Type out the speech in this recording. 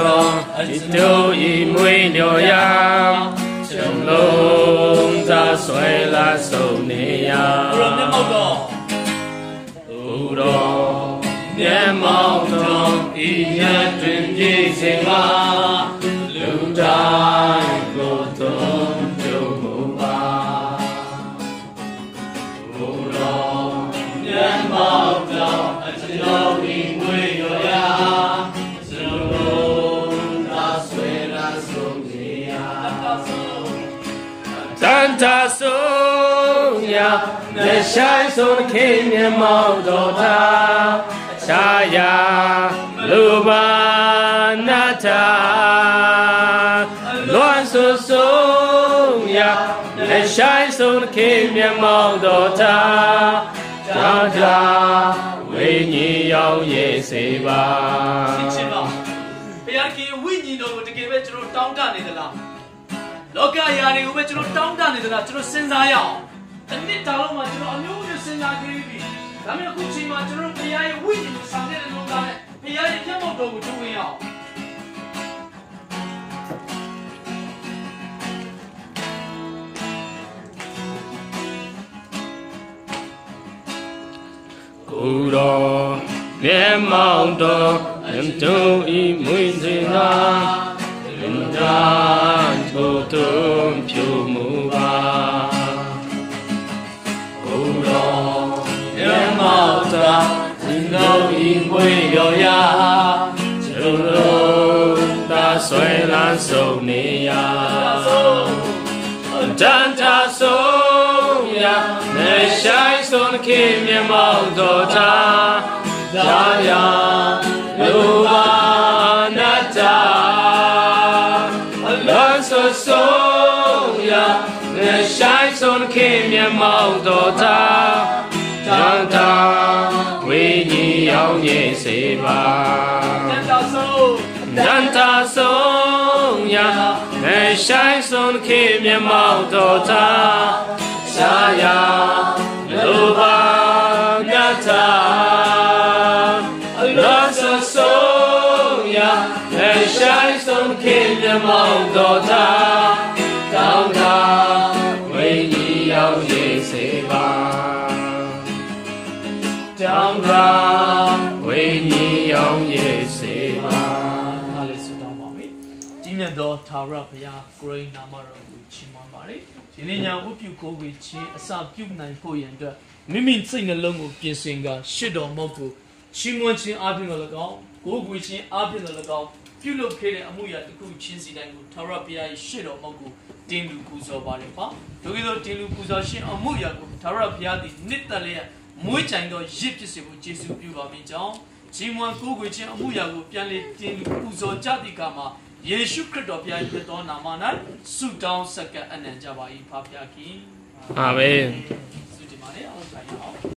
တော်ဒီတို့ဤမွေးလျော်ရာကျွန်လုံးသာဆွဲလာဆုံးနေရဘုရားမျက်မှောက်တော်ဘုရားမျက်မှောက်တော်ဤရတွင်ပြည့်စေပါလူတိုင်းကိုသုံးပြုမှုပါဘုရားမျက်မှောက်တော်အကျွန်တော်ဤမွေးလျော်ရာတန်တာဆုံးရလက်ဆိုင်ဆုံးခင်မြတ်မောင်တော်သာခြားရာလူပါနာတာလွန်ဆူဆုံးရလက်ဆိုင်ဆုံးခင်မြတ်မောင်တော်သာကြောင့်သာဝိညာဉ်ရောက်ရဲ့စေပါရှင်းပါဘုရားခင်ဝိညာဉ်တော်ကိုတကယ်ပဲကျွန်တော်တောင်းတနေသလားလောကယာတွေကိုပဲကျွန်တော်တောင်းတနေသလားကျွန်တော်စဉ်းစားရအောင်တစ်နှစ်တောင်မှကျွန်တော်အမျိုးမျိုးစဉ်းစားခဲ့ပြီဒါပေမဲ့အခုချိန်မှာကျွန်တော်ဘုရားရဲ့ဝိညာဉ်ကိုဆောင်တဲ့လောကနဲ့ဘုရားရဲ့မျက်မှောက်တော်ကိုတွေ့ဝင်ရအောင်ကိုယ်တော်မျက်မှောက်တော်မြတ်တို့ဤမွေးစေနာလူတိုင်းကိုသုံးပြုမှုပါကိုယ်တော်မျက်မှောက်တော်ဒီတို့ဤမွေးလျော်ရာကျွန်တော်သာဆွဲလန်းဆုံးနေရတန်တာဆုံးရနေဆိုင်ဆုံးခင်မြတ်မောက်တော်သာဒါယာလူပါနာတာလွန်ဆူဆုံးရနေဆိုင်ဆုံးခင်မြတ်မောက်တော်သာတန်တာဝိညာဉ်ရောက်ရဲ့စေပါတန်တာဆုံးတန်တာဆုံးရနေဆိုင်ဆုံးခင်မြတ်မောက်တော်သာရှာယာလူပါနာတာလွန်ဆူဆုံးရနေဆိုင်ဆုံးခင်မြတ်မောက်တော်သာတောင်းတာဝိညာဉ်ရောက်ရဲ့စေပါတောင်းတာဝိညာဉ်ရောက်ရဲ့စေပါအားလည်းဆုတောင်းပါမယ်ကြီးမြတ်သောထာဝရဘုရားကိုရိနာမတော်ကိုချီးမွမ်းပါတယ်ဒီနေ့ညဝတ်ပြုကိုးကွယ်ခြင်းအစာပြုနိုင်ဖို့ရန်အတွက်မိမိစိတ်နှလုံးကိုပြင်ဆင်ကရှစ်တော်မုတ်ကိုချီးမွမ်းခြင်းအားဖြင့်လည်းကောင်းကိုးကွယ်ခြင်းအားဖြင့်လည်းကောင်းပြုလုပ်ခဲ့တဲ့အမှုရာတစ်ခုချင်းစီတိုင်းကိုထာဝရဘုရားရဲ့ရှစ်တော်မုတ်ကိုတင်လူပူဇော်ပါတယ်ပါဒုက္ခသောတင်လူပူဇော်ခြင်းအမှုရာကိုထာဝရဘုရားသည်နှစ်သက်လျက်မွေးကြိုင်သောရစ်ဖြစ်စေဖို့ယေရှုပြုပါမည်ကြောင်းဂျီမွန်ကိုးကွယ်ခြင်းအမှုရာကိုပြန်လေတင်လူပူဇော်ကြသည့်အခါမှာယေရှုခရစ်တော်ဘုရားရဲ့တော်နာမ၌ဆုတောင်းဆက်ကပ်အနံ့ကြပါ၏ဖာဖျားခင်အာမင်ဆုတင်ပါတယ်အောင်ဆိုင်အောင်